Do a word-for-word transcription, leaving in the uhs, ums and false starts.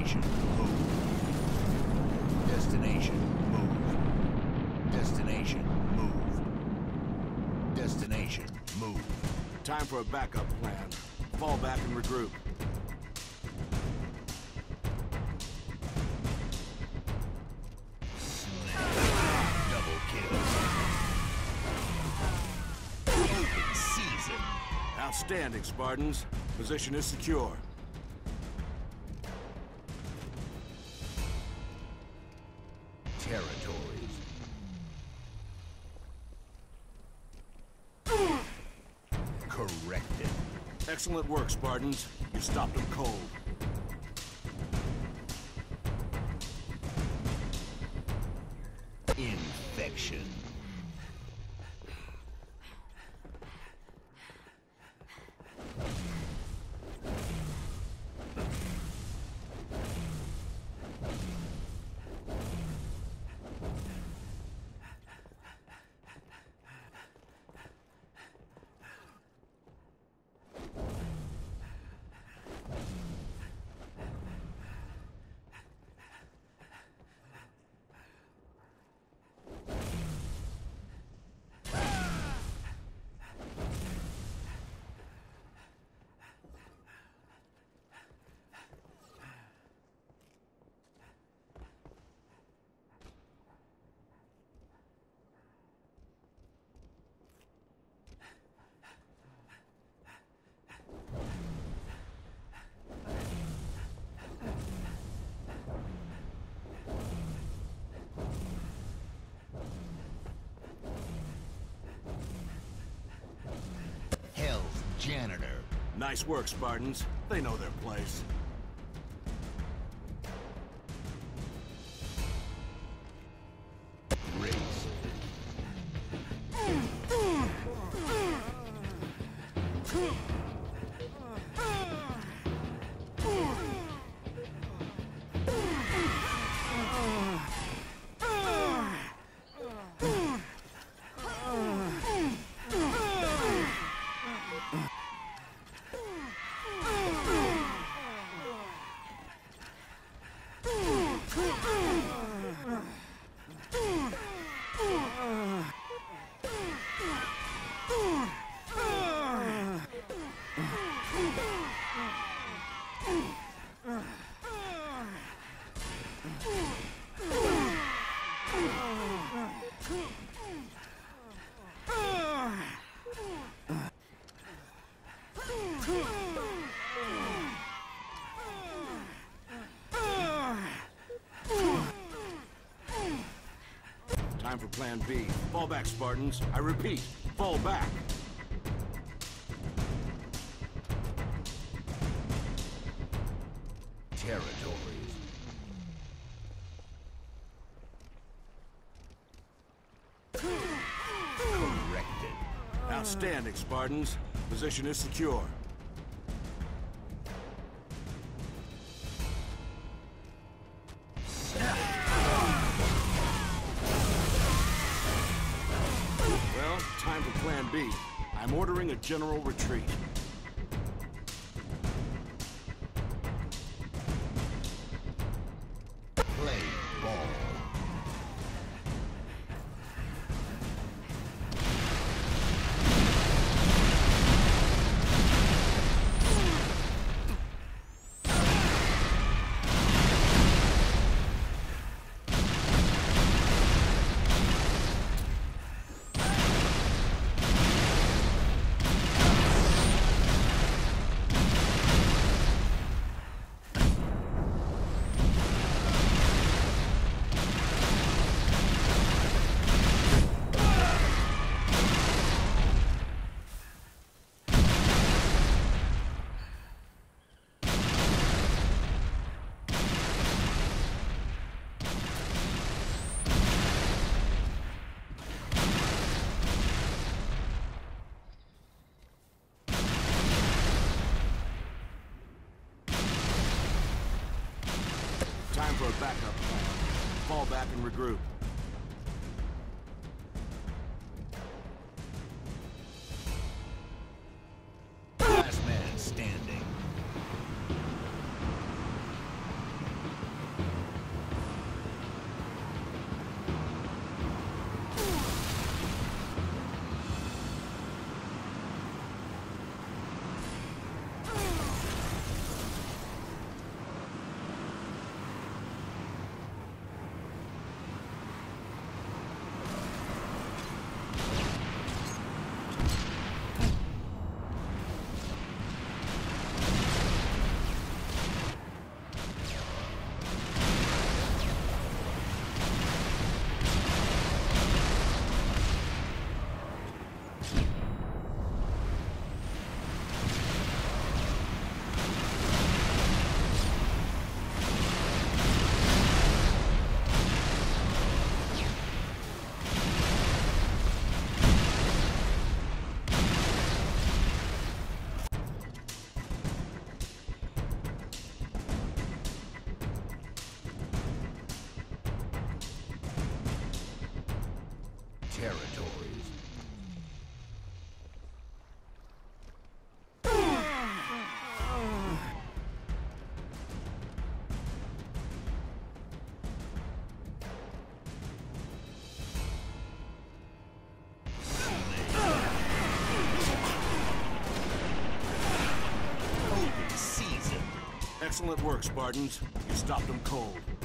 Destination, move. Destination, move. Destination, move. Destination, move. Time for a backup plan. Fall back and regroup. Double kill. Open season. Outstanding, Spartans. Position is secure. Territories. Corrected. Excellent work, Spartans. You stopped them cold. Infection. Hell's janitor. Nice work, Spartans. They know their place. Race. Time for Plan B. Fall back, Spartans. I repeat, fall back. Territories. Corrected. Outstanding, Spartans. Position is secure. Well, time for Plan B. I'm ordering a general retreat. Play ball. Time for a backup plan. Fall back and regroup. Last man standing. territories. Excellent work, Spartans. You stopped them cold.